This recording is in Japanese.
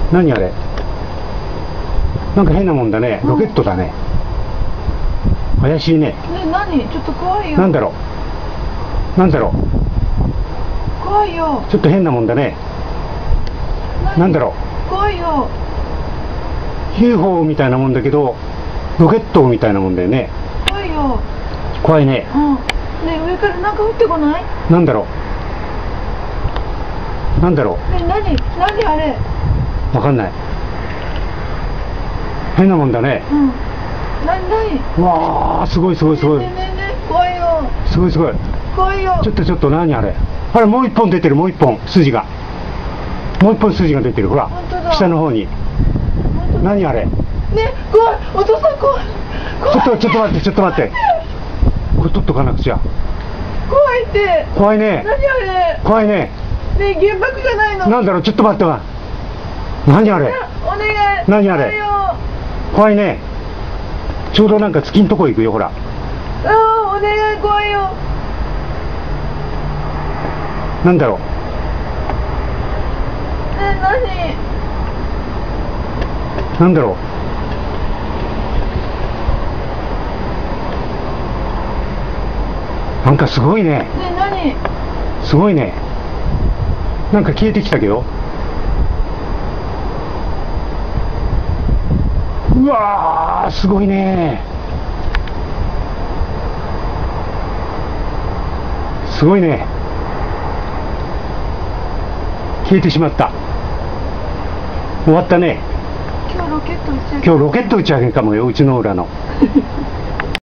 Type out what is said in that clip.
何あれ、なんか変なもんだね。ロケットだね。怪しいね。 ね、何？ちょっと怖いよ。 なんだろう、なんだろ怖いよ。 う、ちょっと変なもんだね。なんだろ怖いよ。 う、 UFO みたいなもんだけどロケットみたいなもんだよね。 怖いよ。 怖いね。 うん。ね、上からなんか降ってこない？ なんだろう、なんだろね、何あれ？ う、わかんない。変なもんだね。 うん。何？ うわあ、すごいすごいすごい、 ね、怖いよ。 すごいすごい。 怖いよ。 ちょっと何あれ、あれ、もう一本出てる、もう一本筋が、もう一本筋が出てる。ほら、 本当だ。 下の方に。何あれ。 ね、怖い。お父さん怖い。 ちょっと待って、ちょっと待って、これ取っとかなくちゃ。 怖いって。 怖いね。 何あれ？ 怖いね。 ね、原爆じゃないの？ なんだろう、ちょっと待ってわ。何あれ。 お願い。 何あれ。怖いね。ちょうどなんか月んとこ行くよ、ほら。 ああ、お願い、怖いよ。 なんだろう。 ね、 なんだろう。なんかすごいね。 何？ すごいね。なんか消えてきたけど。うわー、すごいね。すごいね。消えてしまった。終わったね。 今日ロケット打ち上げ。 今日ロケット打ち上げかもよ、うちの裏の。